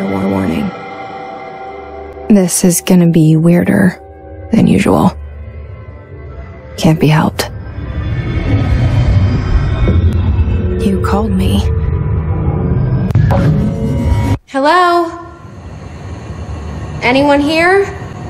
warning. This is gonna be weirder than usual. Can't be helped. You called me. Hello? Anyone here?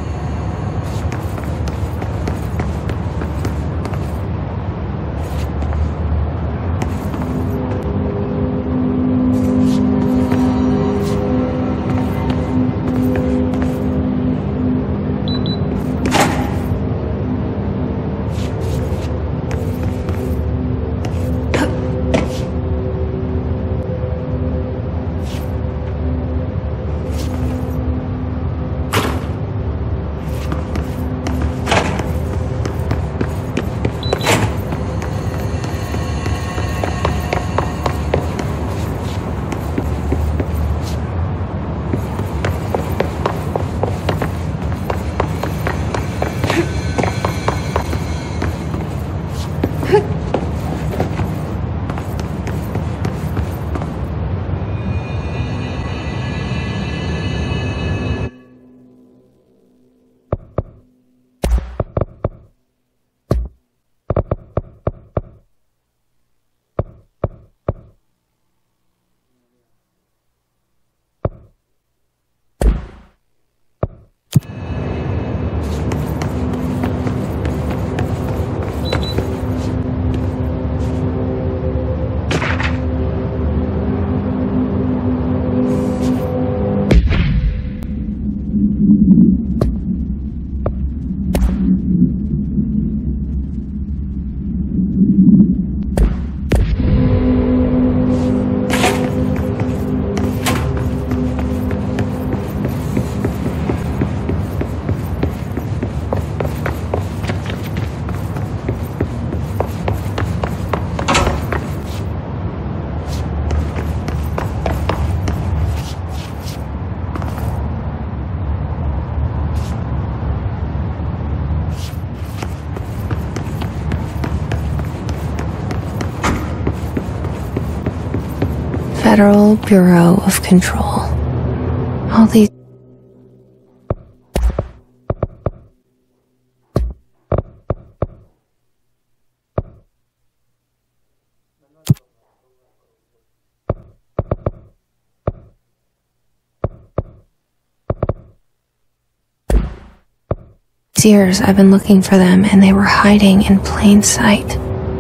Federal Bureau of Control. All these... years I've been looking for them, and they were hiding in plain sight.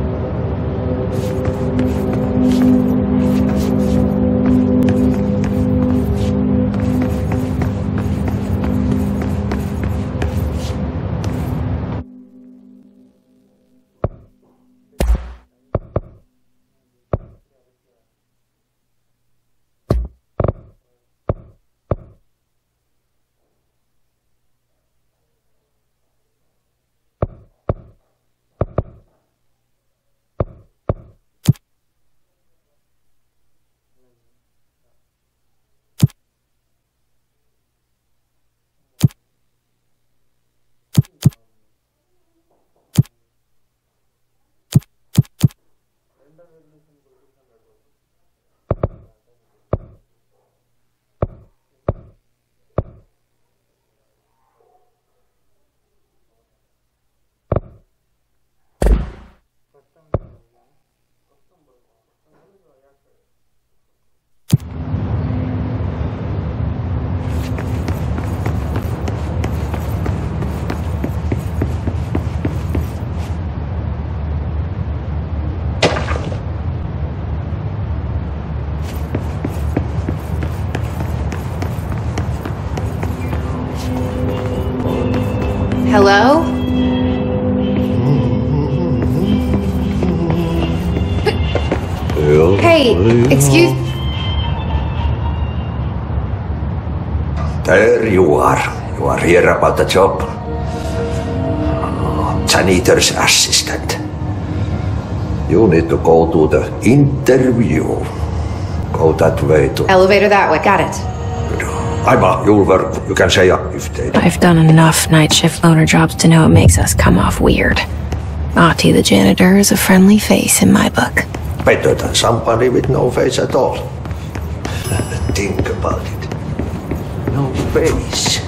Hello? Hey, excuse... There you are. You are here about the job. Janitor's assistant. You need to go to the interview. Go that way to... Elevator that way, got it. Aima, you'll work. You can say if they... I've done enough night shift loner jobs to know it makes us come off weird. Ahti the janitor is a friendly face in my book. Better than somebody with no face at all. Think about it. no face.